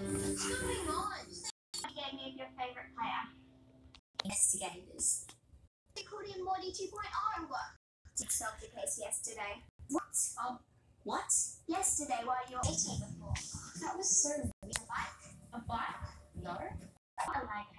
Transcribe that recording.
Moving on. You gave me your favorite player. Investigators. They called him Morty 2.0 work. Did solve the case yesterday. What? What? Yesterday while you were eating before. That was so weird. A bike? A bike? No. I like